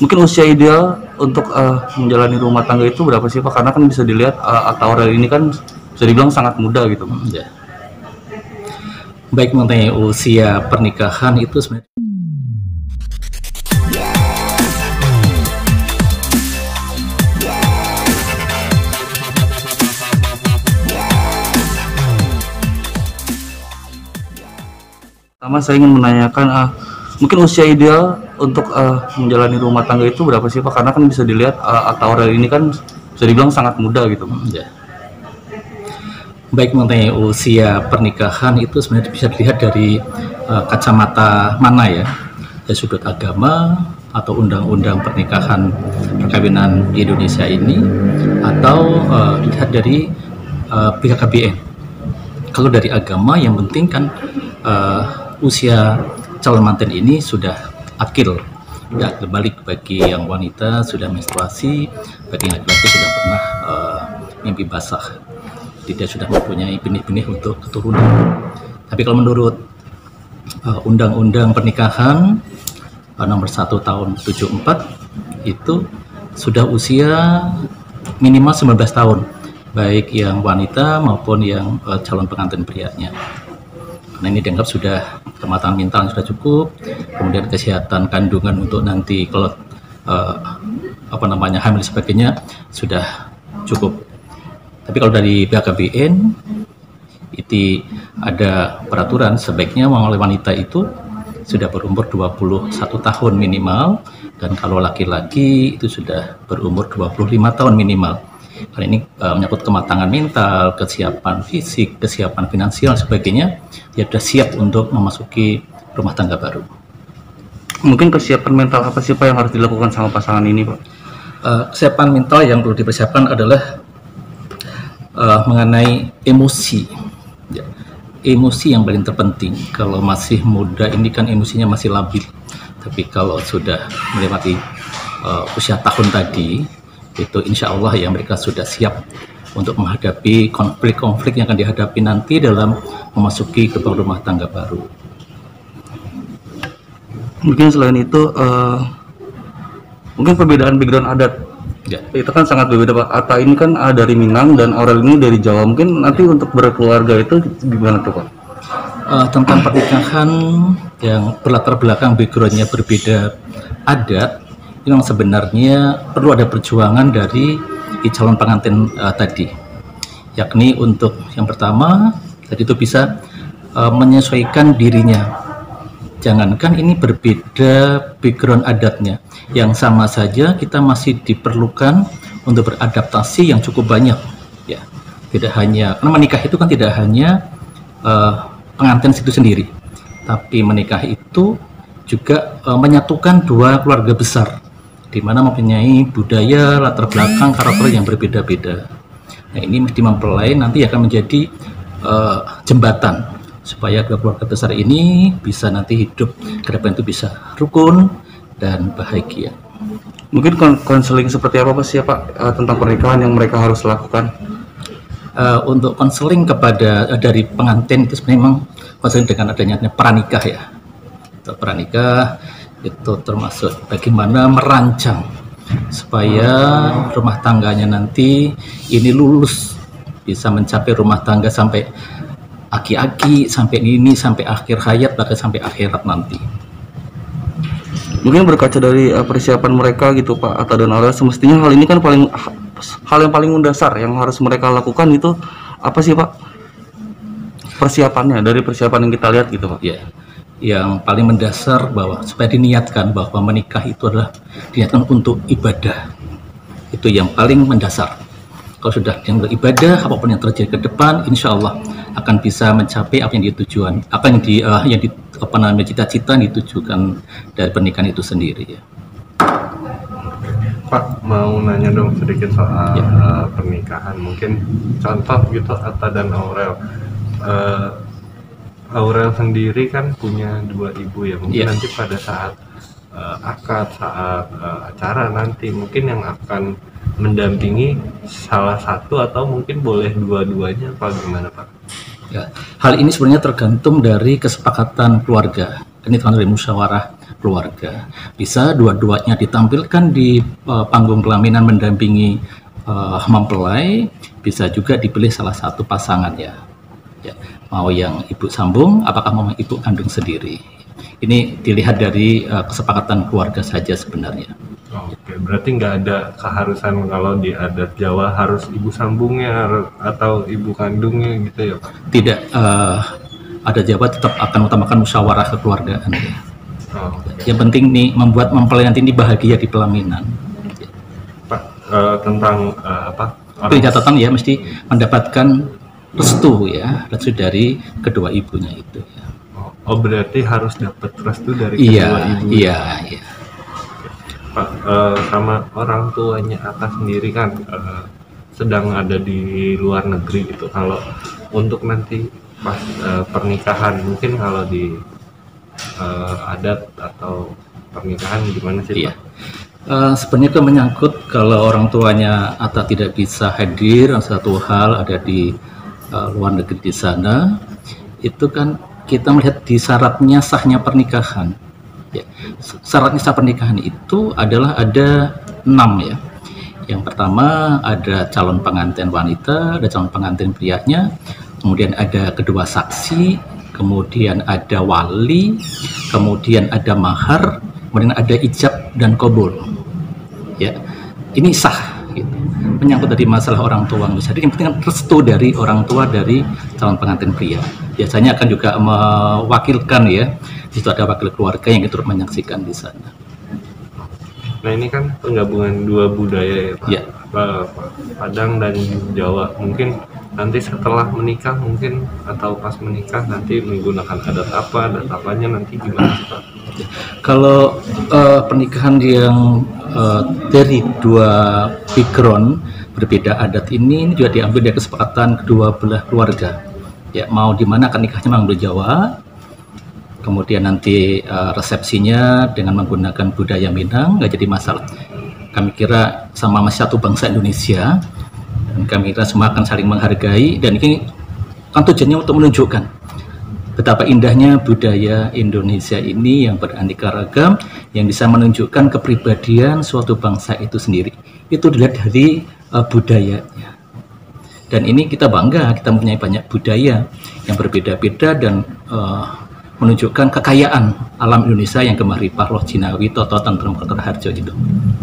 Mungkin usia ideal untuk menjalani rumah tangga itu berapa sih Pak? Karena kan bisa dilihat Atta Aurel ini kan bisa dibilang sangat muda gitu. Ya. Baik, mengenai usia pernikahan itu sebenarnya Pertama saya ingin menanyakan mungkin usia ideal untuk menjalani rumah tangga itu berapa sih Pak? Karena kan bisa dilihat Atta Aurel ini kan bisa dibilang sangat muda gitu. ya. Baik, mengenai usia pernikahan itu sebenarnya bisa dilihat dari kacamata mana ya, dari sudut agama atau undang-undang pernikahan perkawinan di Indonesia ini, atau dilihat dari BKKBN. Kalau dari agama, yang penting kan usia calon manten ini sudah akil, ya, terbalik bagi yang wanita sudah menstruasi, bagi yang laki-laki sudah pernah mimpi basah, tidak sudah mempunyai benih-benih untuk keturunan. Tapi kalau menurut undang-undang pernikahan nomor 1 tahun 74 itu sudah usia minimal 19 tahun, baik yang wanita maupun yang calon pengantin prianya. Karena ini dianggap sudah kematangan mental sudah cukup, kemudian kesehatan kandungan untuk nanti kalau hamil sebagainya sudah cukup. Tapi kalau dari BKKBN itu ada peraturan sebaiknya oleh wanita itu sudah berumur 21 tahun minimal, dan kalau laki-laki itu sudah berumur 25 tahun minimal. Karena ini menyangkut kematangan mental, kesiapan fisik, kesiapan finansial, sebagainya, dia sudah siap untuk memasuki rumah tangga baru. Mungkin kesiapan mental apa sih Pak yang harus dilakukan sama pasangan ini Pak? Kesiapan mental yang perlu dipersiapkan adalah mengenai emosi, ya. Emosi yang paling terpenting. Kalau masih muda ini kan emosinya masih labil, tapi kalau sudah melewati usia tahun tadi, itu insya Allah ya mereka sudah siap untuk menghadapi konflik-konflik yang akan dihadapi nanti dalam memasuki gerbang rumah tangga baru. Mungkin selain itu mungkin perbedaan background adat. Ya, itu kan sangat berbeda Pak. Atta ini kan dari Minang dan Aurel ini dari Jawa. Mungkin nanti untuk berkeluarga itu gimana tuh Pak? Tentang pernikahan yang berlatar belakang backgroundnya berbeda adat, memang sebenarnya perlu ada perjuangan dari calon pengantin tadi. Yakni untuk yang pertama, tadi itu bisa menyesuaikan dirinya. Jangankan ini berbeda background adatnya, yang sama saja kita masih diperlukan untuk beradaptasi yang cukup banyak, ya. Tidak hanya, karena menikah itu kan tidak hanya pengantin itu sendiri, tapi menikah itu juga menyatukan dua keluarga besar, di mana mempunyai budaya, latar belakang, karakter yang berbeda-beda. Nah, ini mesti mempelai nanti akan menjadi jembatan supaya keluarga besar ini bisa nanti hidup ke depan itu bisa rukun dan bahagia. Mungkin konseling seperti apa sih Pak tentang pernikahan yang mereka harus lakukan? Untuk konseling kepada dari pengantin itu memang konseling dengan adanya pranikah ya. Untuk pranikah itu termasuk bagaimana merancang supaya rumah tangganya nanti ini lulus, bisa mencapai rumah tangga sampai aki-aki, sampai ini, sampai akhir hayat, bahkan sampai akhirat nanti. Mungkin berkaca dari persiapan mereka gitu Pak Atta dan Aurel, semestinya hal ini kan hal yang paling mendasar yang harus mereka lakukan itu apa sih Pak? Persiapannya, dari persiapan yang kita lihat gitu Pak. Ya, yang paling mendasar bahwa supaya diniatkan bahwa menikah itu adalah diniatkan untuk ibadah. Itu yang paling mendasar. Kalau sudah yang beribadah, apapun yang terjadi ke depan, insya Allah akan bisa mencapai apa yang ditujuan, apa yang cita-cita ditujukan dari pernikahan itu sendiri. Ya. Pak, mau nanya dong sedikit soal pernikahan. Mungkin contoh gitu Atta dan Aurel. Aurel sendiri kan punya 2 ibu ya. Mungkin nanti pada saat akad, saat acara nanti mungkin yang akan mendampingi salah satu atau mungkin boleh dua-duanya, apa gimana Pak? Ya, hal ini sebenarnya tergantung dari kesepakatan keluarga. Ini tergantung dari musyawarah keluarga. Bisa dua-duanya ditampilkan di panggung pelaminan mendampingi mempelai, bisa juga dipilih salah satu pasangan ya. Mau yang ibu sambung, apakah mau ibu kandung sendiri. Ini dilihat dari kesepakatan keluarga saja sebenarnya. Oke, berarti nggak ada keharusan kalau di adat Jawa harus ibu sambungnya atau ibu kandungnya gitu ya Pak? Tidak, adat Jawa tetap akan utamakan musyawarah kekeluargaan. Ya. Yang penting nih membuat mempelai nanti ini bahagia di pelaminan. Pak, tentang Tapi catatan ya mesti mendapatkan restu ya, restu dari kedua ibunya itu. Ya. Oh berarti harus dapat restu dari kedua ibu. Iya. Pak, sama orang tuanya Aka sendiri kan sedang ada di luar negeri gitu. Kalau untuk nanti pas pernikahan, mungkin kalau di adat atau pernikahan gimana sih Pak? Sebenarnya itu menyangkut kalau orang tuanya Atta tidak bisa hadir, satu hal ada di luar negeri di sana, itu kan kita melihat di syaratnya sahnya pernikahan. Ya, syaratnya sah pernikahan itu adalah ada 6 ya. Yang pertama ada calon pengantin wanita, ada calon pengantin prianya, kemudian ada kedua saksi, kemudian ada wali, kemudian ada mahar, kemudian ada ijab dan qabul. Ya, ini sah. Gitu. Menyangkut dari masalah orang tua bisa. Jadi yang penting restu dari orang tua dari calon pengantin pria. Biasanya akan juga mewakilkan ya. Di situ ada wakil keluarga yang turut menyaksikan di sana. Nah ini kan penggabungan dua budaya ya Pak. Ya. Padang dan Jawa. Mungkin nanti setelah menikah mungkin atau pas menikah nanti menggunakan adat apanya nanti gimana sih Pak? Kalau pernikahan yang dari dua background berbeda adat ini juga diambil dari kesepakatan kedua belah keluarga. Ya, mau di mana akan nikahnya memang di Jawa, kemudian nanti resepsinya dengan menggunakan budaya Minang, nggak jadi masalah. Kami kira sama masih satu bangsa Indonesia, dan kami kira semua akan saling menghargai, dan ini kan tujuannya untuk menunjukkan betapa indahnya budaya Indonesia ini yang beraneka ragam, yang bisa menunjukkan kepribadian suatu bangsa itu sendiri. Itu dilihat dari budayanya. Dan ini kita bangga, kita mempunyai banyak budaya yang berbeda-beda dan menunjukkan kekayaan alam Indonesia yang gemaripah Roh Jinawi, Toto, Tentrem, Harjo gitu.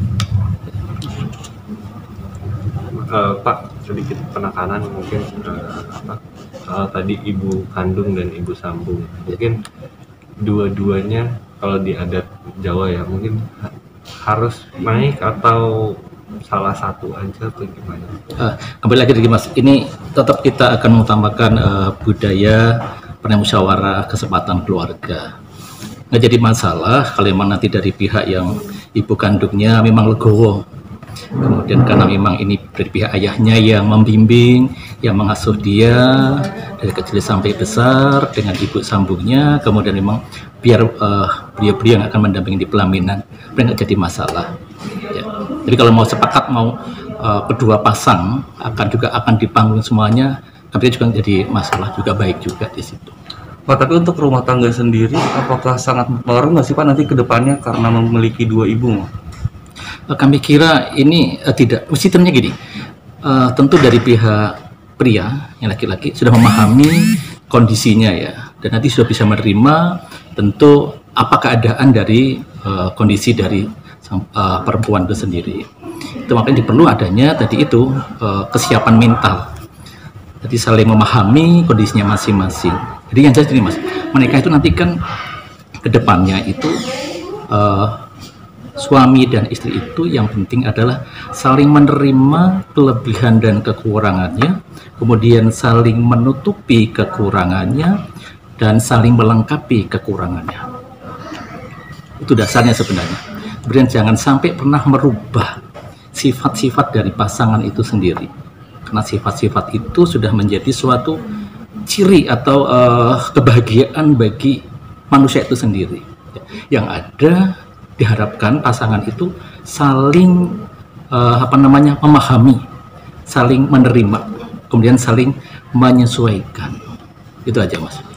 Pak, sedikit penekanan mungkin soal tadi ibu kandung dan ibu sambung. Mungkin dua-duanya kalau di adat Jawa ya mungkin harus naik atau salah satu aja atau gimana? Kembali lagi dari Mas, ini tetap kita akan mengutamakan budaya musyawarah kesempatan keluarga. Nggak jadi masalah kalau memang nanti dari pihak yang ibu kandungnya memang legowo. Kemudian karena memang ini dari pihak ayahnya yang membimbing, yang mengasuh dia dari kecil sampai besar dengan ibu sambungnya, kemudian memang biar beliau-beliau yang akan mendampingi di pelaminan, nggak jadi masalah. Ya. Jadi kalau mau sepakat mau kedua pasang akan di panggung semuanya, tapi juga jadi masalah juga baik juga di situ. Pak, tapi untuk rumah tangga sendiri, apakah sangat berpengaruh nggak sih Pak nanti ke depannya karena memiliki dua ibu? Kami kira ini tidak, sistemnya gini, tentu dari pihak pria yang laki-laki sudah memahami kondisinya ya, dan nanti sudah bisa menerima tentu apa keadaan dari kondisi dari perempuan itu sendiri. Itu makanya diperlu adanya tadi itu kesiapan mental. Jadi saling memahami kondisinya masing-masing. Jadi yang jelas ini Mas, menikah itu nanti kan kedepannya itu suami dan istri itu yang penting adalah saling menerima kelebihan dan kekurangannya, kemudian saling menutupi kekurangannya dan saling melengkapi kekurangannya. Itu dasarnya sebenarnya. Kemudian jangan sampai pernah merubah sifat-sifat dari pasangan itu sendiri, karena sifat-sifat itu sudah menjadi suatu ciri atau kebahagiaan bagi manusia itu sendiri. Yang ada diharapkan pasangan itu saling memahami, saling menerima, kemudian saling menyesuaikan. Itu aja Mas.